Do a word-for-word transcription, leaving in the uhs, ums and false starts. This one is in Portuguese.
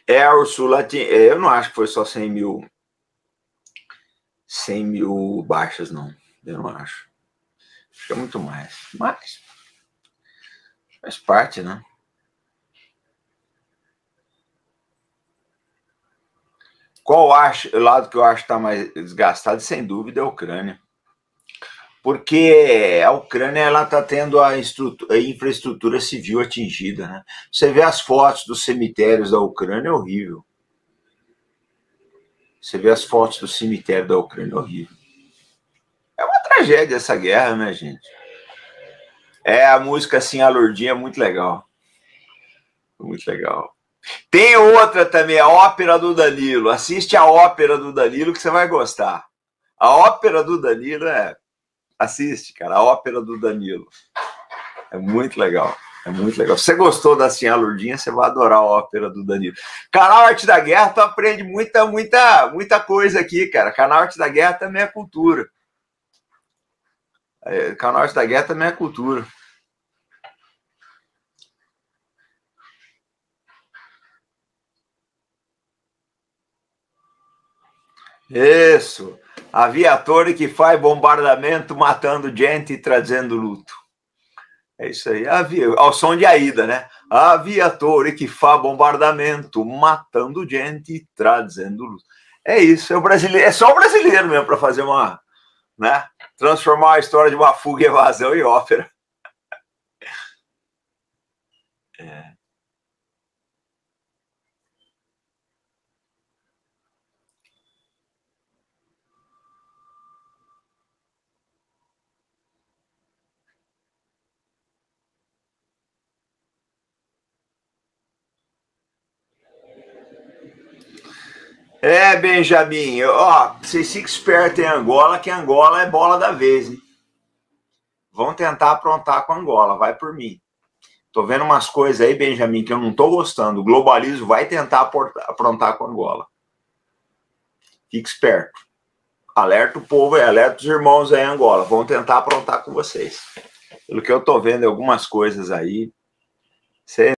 É, a Ursula tinha, é, eu não acho que foi só cem mil, cem mil baixas, não. Eu não acho. Acho que é muito mais. Mas faz parte, né? Qual acho, o lado que eu acho que está mais desgastado, sem dúvida, é a Ucrânia. Porque a Ucrânia ela está tendo a, a infraestrutura civil atingida, né? Você vê as fotos dos cemitérios da Ucrânia, é horrível. Você vê as fotos do cemitério da Ucrânia, é horrível. É uma tragédia essa guerra, né, gente? É, a música assim, a Lourdinha, é muito legal. Muito legal. Tem outra também, a Ópera do Danilo. Assiste a Ópera do Danilo que você vai gostar. A Ópera do Danilo é... Assiste, cara, a Ópera do Danilo. É muito legal. É muito legal. Se você gostou da Assim a Lourdinha, você vai adorar a Ópera do Danilo. Canal Arte da Guerra, tu aprende muita, muita, muita coisa aqui, cara. Canal Arte da Guerra também é cultura. É, Canal Arte da Guerra também é cultura. Isso. Aviator que faz bombardamento matando gente e trazendo luto. É isso aí. Avia... Ao som de Aida, né? Aviator que faz bombardamento matando gente e trazendo luto. É isso. É, o brasileiro... é só o brasileiro mesmo para fazer uma... né? Transformar a história de uma fuga e evasão em ópera. É. É, Benjamin, ó, vocês ficam espertos em Angola, que Angola é bola da vez, hein? Vão tentar aprontar com Angola, vai por mim. Tô vendo umas coisas aí, Benjamin, que eu não tô gostando. O globalismo vai tentar aprontar com Angola. Fique esperto. Alerta o povo aí, alerta os irmãos aí em Angola. Vão tentar aprontar com vocês. Pelo que eu tô vendo algumas coisas aí, você